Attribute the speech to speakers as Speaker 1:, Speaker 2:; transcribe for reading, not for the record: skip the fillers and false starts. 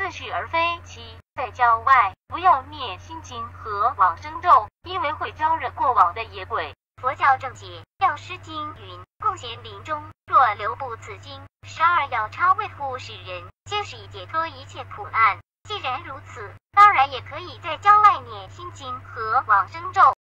Speaker 1: 自是而非其。在郊外不要念心经和往生咒，因为会招惹过往的野鬼。
Speaker 2: 佛教正解，药师经云：共贤临终，若留步此经，12药超为护世人，皆是以解脱一切苦难。既然如此，当然也可以在郊外念心经和往生咒。